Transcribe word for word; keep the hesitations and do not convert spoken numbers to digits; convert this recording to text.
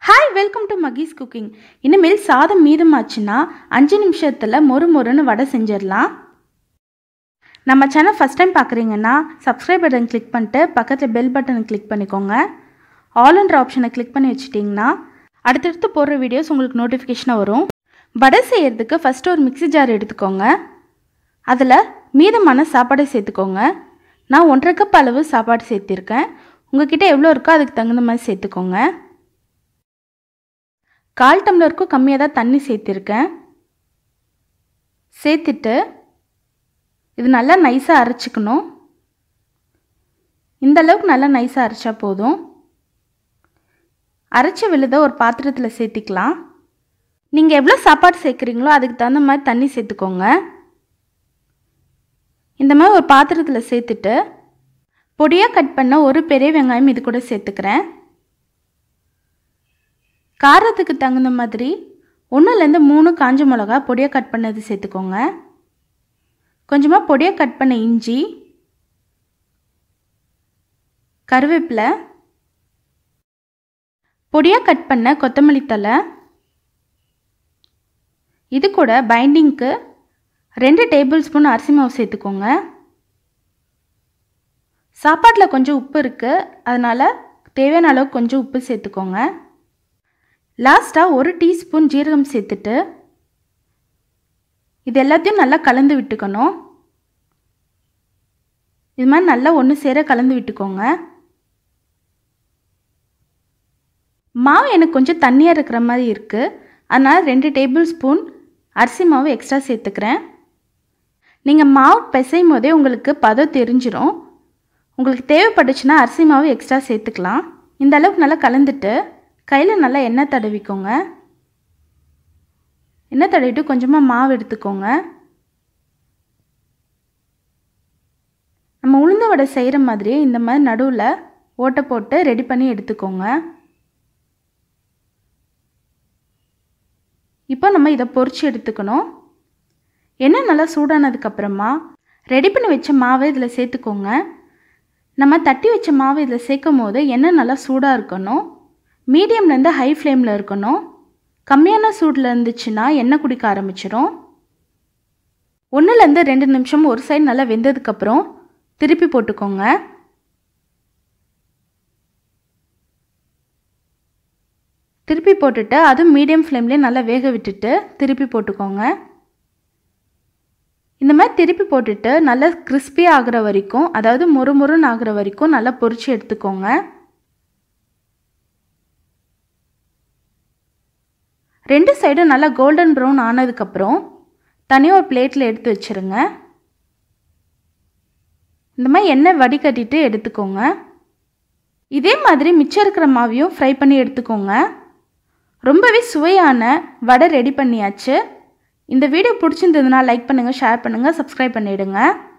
Hi, welcome to Maggie's Cooking. இனிமேல் சாதம் மீதமாச்சுன்னா அஞ்சு நிமிஷத்துல மொறு மொறுன்னு வடை செஞ்சிரலாம். நம்ம சேனல் ஃபர்ஸ்ட் டைம் பார்க்குறீங்கன்னா சப்ஸ்கிரைப் பட்டன் கிளிக் பண்ணிட்டு பக்கத்தில் பெல் பட்டனை கிளிக் பண்ணிக்கோங்க. ஆல்ன்ற ஆப்ஷனை கிளிக் பண்ணி வச்சிட்டிங்கன்னா அடுத்தடுத்து போடுற வீடியோஸ் உங்களுக்கு நோட்டிஃபிகேஷனாக வரும். வடை செய்கிறதுக்கு ஃபஸ்ட்டு ஒரு மிக்ஸி ஜார் எடுத்துக்கோங்க. அதில் மீதமான சாப்பாடை சேர்த்துக்கோங்க. நான் ஒன்றரை கப் அளவு சாப்பாடு சேர்த்திருக்கேன். உங்ககிட்ட எவ்வளோ இருக்கோ அதுக்கு தகுந்த மாதிரி சேர்த்துக்கோங்க. கால் டம்ளருக்கும் கம்மியாக தான் தண்ணி சேர்த்திருக்கேன். சேர்த்துட்டு இது நல்லா நைஸாக அரைச்சிக்கணும். இந்த அளவுக்கு நல்லா நைஸாக அரைச்சா போதும். அரைச்ச விழுதை ஒரு பாத்திரத்தில் சேர்த்திக்கலாம். நீங்கள் எவ்வளோ சாப்பாடு சேர்க்குறீங்களோ அதுக்கு தகுந்த மாதிரி தண்ணி சேர்த்துக்கோங்க. இந்த மாதிரி ஒரு பாத்திரத்தில் சேர்த்துட்டு பொடியாக கட் பண்ண ஒரு பெரிய வெங்காயம் இது கூட சேர்த்துக்கிறேன். காரத்துக்கு தகுந்த மாதிரி ஒன்றுலேருந்து மூணு காஞ்ச மிளகா பொடியாக கட் பண்ணது சேர்த்துக்கோங்க. கொஞ்சமாக பொடியாக கட் பண்ண இஞ்சி, கருவேப்பிலை, பொடியாக கட் பண்ண கொத்தமல்லி தழை, இது கூட பைண்டிங்க்கு ரெண்டு டேபிள் ஸ்பூன் அரிசி மாவு சேர்த்துக்கோங்க. சாப்பாட்டில் கொஞ்சம் உப்பு இருக்குது, அதனால் தேவையான அளவுக்கு கொஞ்சம் உப்பு சேர்த்துக்கோங்க. லாஸ்ட்டாக ஒரு டீஸ்பூன் ஜீரகம் சேர்த்துட்டு இது எல்லாத்தையும் நல்லா கலந்து விட்டுக்கணும். இது மாதிரி நல்லா ஒன்று சேர கலந்து விட்டுக்கோங்க. மாவு எனக்கு கொஞ்சம் தண்ணியாக இருக்கிற மாதிரி இருக்குது, அதனால் ரெண்டு டேபிள் ஸ்பூன் அரிசி மாவு எக்ஸ்ட்ரா சேர்த்துக்கிறேன். நீங்கள் மாவு பிசையும் போதே உங்களுக்கு பதம் தெரிஞ்சிடும். உங்களுக்கு தேவைப்பட்டுச்சுன்னா அரிசி மாவு எக்ஸ்ட்ரா சேர்த்துக்கலாம். இந்த அளவுக்கு நல்லா கலந்துட்டு கையில் நல்லா எண்ணெய் தடவிக்கோங்க. எண்ணெய் தடவிட்டு கொஞ்சமாக மாவு எடுத்துக்கோங்க. நம்ம உளுந்த வடை செய்கிற மாதிரியே இந்த மாதிரி நடுவில் ஓட்டை போட்டு ரெடி பண்ணி எடுத்துக்கோங்க. இப்போ நம்ம இதை பொரிச்சு எடுத்துக்கணும். எண்ணெய் நல்லா சூடானதுக்கப்புறமா ரெடி பண்ணி வச்ச மாவை இதில் சேர்த்துக்கோங்க. நம்ம தட்டி வச்ச மாவு இதில் சேர்க்கும் போது எண்ணெய் நல்லா சூடாக இருக்கணும். மீடியம்லேருந்து ஹை ஃப்ளேமில் இருக்கணும். கம்மியான சூடில் இருந்துச்சுன்னா எண்ணெய் குடிக்க ஆரம்பிச்சிடும். ஒன்றுலேருந்து ரெண்டு நிமிஷம் ஒரு சைடு நல்லா வெந்ததுக்கப்புறம் திருப்பி போட்டுக்கோங்க. திருப்பி போட்டுட்டு அதுவும் மீடியம் ஃப்ளேம்லேயே நல்லா வேக விட்டுட்டு திருப்பி போட்டுக்கோங்க. இந்த மாதிரி திருப்பி போட்டுட்டு நல்லா கிறிஸ்பி ஆகிற வரைக்கும், அதாவது மொறு மொறுன்னு ஆகிற வரைக்கும் நல்லா பொரிச்சு எடுத்துக்கோங்க. ரெண்டு சைடும் நல்லா கோல்டன் ப்ரௌன் ஆனதுக்கப்புறம் தனியாக ஒரு பிளேட்டில் எடுத்து வச்சுருங்க. இந்த மாதிரி எண்ணெய் வடிகட்டிட்டு எடுத்துக்கோங்க. இதே மாதிரி மிச்சம் இருக்கிற மாவையும் ஃப்ரை பண்ணி எடுத்துக்கோங்க. ரொம்பவே சுவையான வடை ரெடி பண்ணியாச்சு. இந்த வீடியோ பிடிச்சிருந்ததுன்னா லைக் பண்ணுங்கள், ஷேர் பண்ணுங்கள், சப்ஸ்கிரைப் பண்ணிவிடுங்க.